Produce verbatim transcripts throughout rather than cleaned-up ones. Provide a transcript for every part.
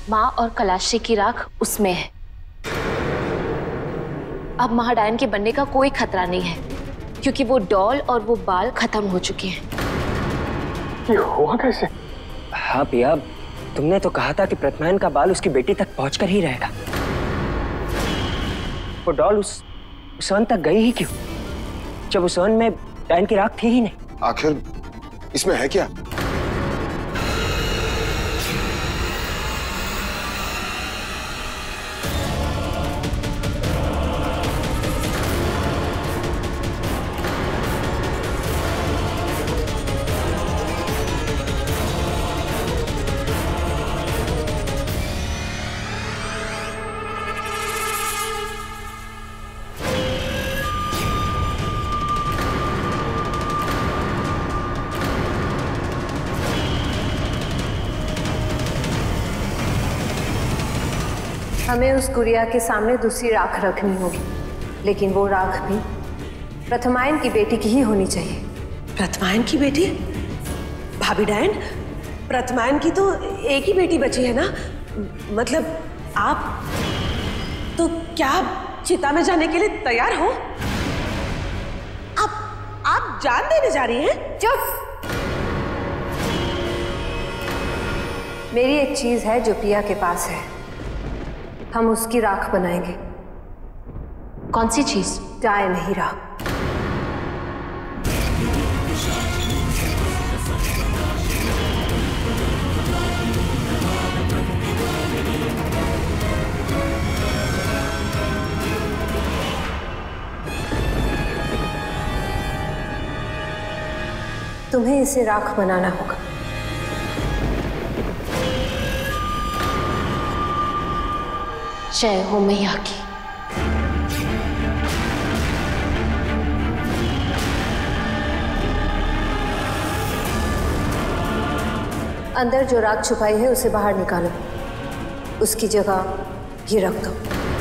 माँ और कलाश्री की राख उसमें है। अब महाडायन के बनने का कोई खतरा नहीं है, क्योंकि वो डॉल और वो बाल खत्म हो चुके हैं। ये हुआ कैसे? हाँ पिया, तुमने तो कहा था कि प्रथमायन का बाल उसकी बेटी तक पहुंचकर ही रहेगा। वो डॉल उस उस वन तक गई ही क्यों, जब उस वन में डायन की राख थी ही नहीं? आखिर इसमें है क्या? हमें उस गुड़िया के सामने दूसरी राख रखनी होगी, लेकिन वो राख भी प्रथमायन की बेटी की ही होनी चाहिए। प्रथमायन की बेटी? भाभी डायन, प्रथमायन की तो एक ही बेटी बची है ना? मतलब आप तो क्या चिता में जाने के लिए तैयार हो? आप आप जान देने जा रही हैं? चुप! मेरी एक चीज है जो पिया के पास है, हम उसकी राख बनाएंगे। कौन सी चीज? डायन ही राख। तुम्हें इसे राख बनाना होगा। जय हो मैया की। अंदर जो राख छुपाई है उसे बाहर निकालो, उसकी जगह ये रख दो।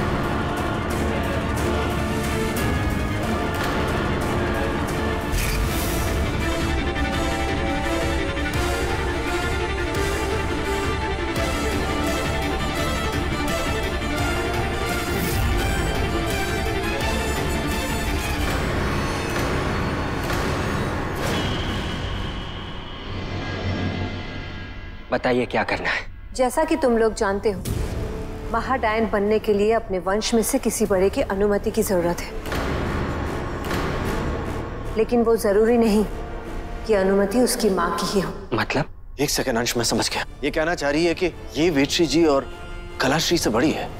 बताइए क्या करना है? जैसा कि तुम लोग जानते हो, महाडायन बनने के लिए अपने वंश में से किसी बड़े की अनुमति की जरूरत है, लेकिन वो जरूरी नहीं कि अनुमति उसकी माँ की ही हो। मतलब? एक सेकंड अंश, मैं समझ गया। ये कहना चाह रही है कि ये वेदश्री जी और कलाश्री से बड़ी है।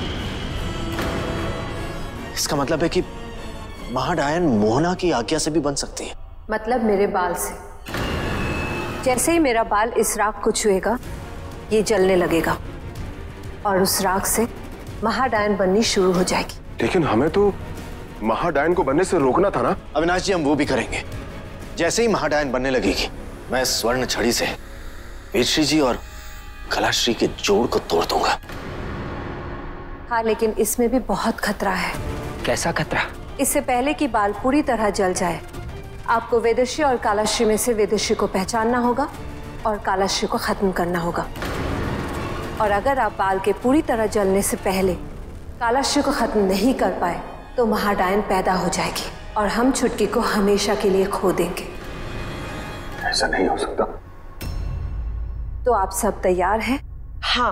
इसका मतलब है कि महाडायन मोहना की आज्ञा से भी बन सकती है। मतलब मेरे बाल से। जैसे ही मेरा बाल इस राख को छुएगा, ये जलने लगेगा और उस राख से महाडायन बननी शुरू हो जाएगी। लेकिन हमें तो महाडायन को बनने से रोकना था ना? अविनाश जी, हम वो भी करेंगे। जैसे ही महाडायन बनने लगेगी, मैं स्वर्ण छड़ी से वेदश्री जी और कलाश्री के जोड़ को तोड़ दूंगा। हाँ, लेकिन इसमें भी बहुत खतरा है। कैसा खतरा? इससे पहले कि बाल पूरी तरह जल जाए, आपको वेदश्री और कलाश्री में से वेदश्री को पहचानना होगा और कलाश्री को खत्म करना होगा। और अगर आप बाल के पूरी तरह जलने से पहले कलाश्री को खत्म नहीं कर पाए, तो महाडायन पैदा हो जाएगी और हम छुटकी को हमेशा के लिए खो देंगे। ऐसा नहीं हो सकता। तो आप सब तैयार हैं? हाँ,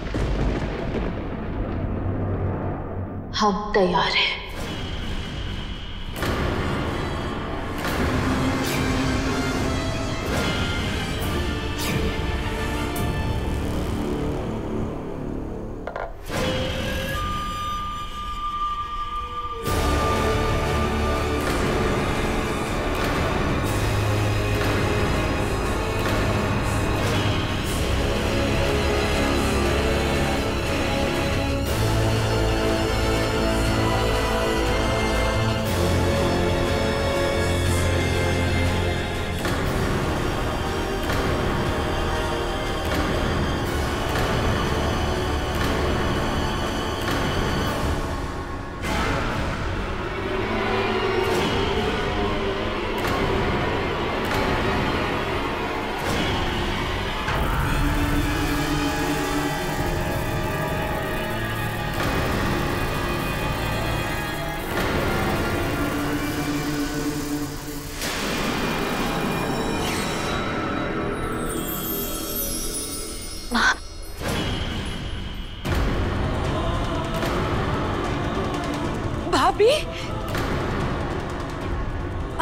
हम तैयार हैं।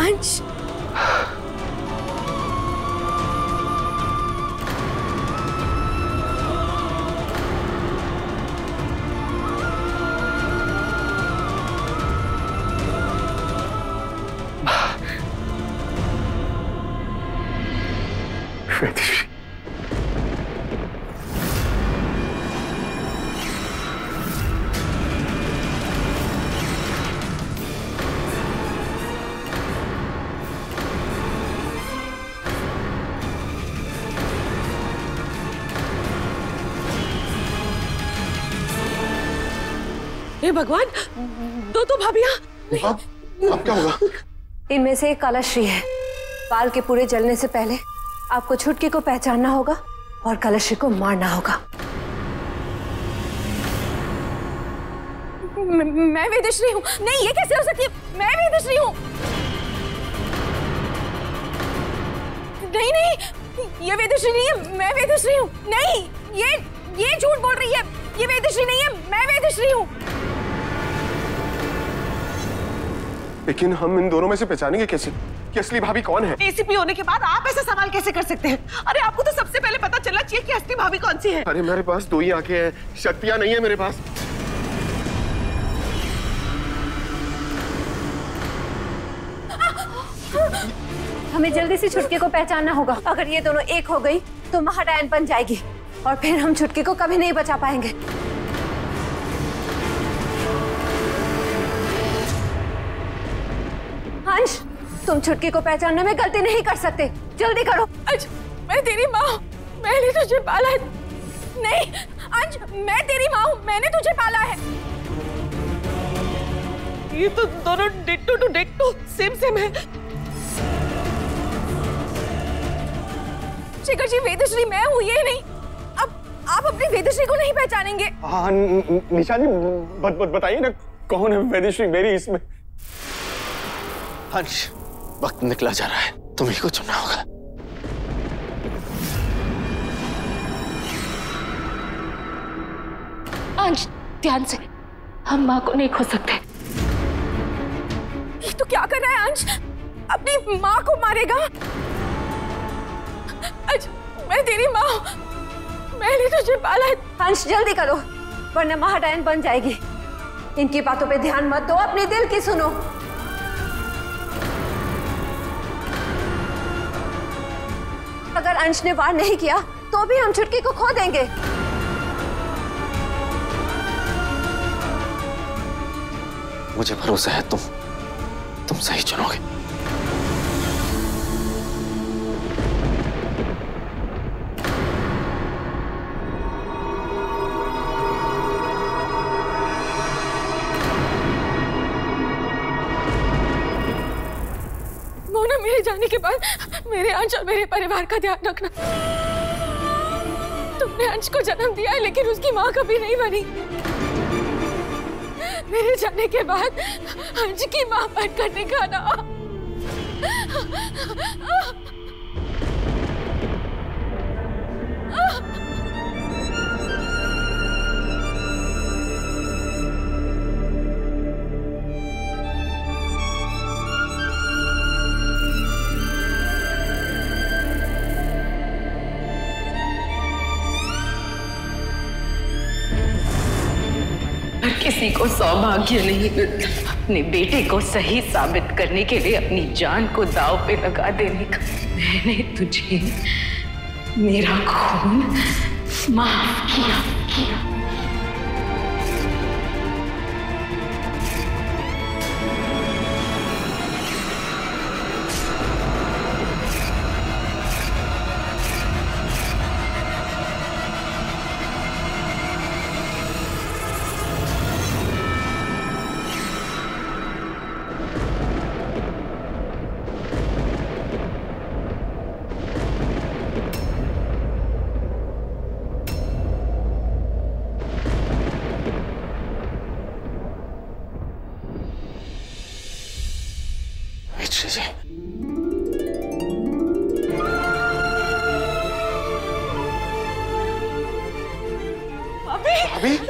अंश, वेदश्री, हे भगवान, दो तो भाभियां। अब अब क्या होगा? इनमें से एक कालाश्री है। बाल के पूरे जलने से पहले आपको छुटकी को पहचानना होगा और कालाश्री को मारना होगा। मैं वेदश्री हूँ। नहीं, ये कैसे हो सकती है? मैं वेदश्री हूँ। नहीं नहीं, ये वेदश्री नहीं है, मैं वेदश्री हूँ। नहीं, ये ये झूठ बोल रही है। ये वेदश्री नहीं है, मैं वेदश्री हूँ। लेकिन हम इन दोनों में से पहचानेंगे कैसे कि असली भाभी कौन है? एसीपी होने के बाद आप ऐसा सवाल कैसे कर सकते हैं? अरे आपको तो सबसे पहले पता चलना चाहिए कि असली भाभी कौन सी है। अरे मेरे पास दो ही आंखें हैं, शक्तियां नहीं है मेरे पास। हमें जल्दी से छुटकी को पहचानना होगा। अगर ये दोनों एक हो गई तो महाडायन बन जाएगी और फिर हम छुटकी को कभी नहीं बचा पाएंगे। अंश, तुम छुटकी को पहचानने में गलती नहीं कर सकते। जल्दी करो। अंश, मैं तेरी माँ हूँ। मैंने तुझे पाला है। नहीं अंश, मैं तेरी माँ हूँ। मैंने तुझे पाला है। ये तो दोनों ditto to ditto same same है। शेखर जी, वेदश्री मैं हूँ, ये नहीं। अब आप अपनी वेदश्री को नहीं पहचानेंगे। हाँ निशा जी, बत, बत, बताइए ना कौन है वेदश्री मेरी इसमें? अंश, वक्त निकला जा रहा है, तुम्हीं को चुनना होगा। अंश, ध्यान से। हम माँ को नहीं खो सकते। ये तो क्या कर रहा है अंश? अपनी माँ को मारेगा। अंश, मैं तेरी माँ हूँ। मैंने तुझे पाला है। अंश, जल्दी करो वरना महाडायन बन जाएगी। इनकी बातों पे ध्यान मत दो, अपने दिल की सुनो। अगर अंश ने वार नहीं किया तो भी हम छुटकी को खो देंगे। मुझे भरोसा है तुम तुम सही चुनोगे। मोना, मेरे जाने के बाद मेरे अंश और मेरे परिवार का ध्यान रखना। तुमने अंश को जन्म दिया है लेकिन उसकी माँ कभी नहीं बनी। मेरे जाने के बाद अंश की माँ बनकर दिखाना। किसी को सौभाग्य नहीं मिलता अपने बेटे को सही साबित करने के लिए अपनी जान को दांव पे लगा देने का। मैंने तुझे मेरा खून माफ किया, किया। अभी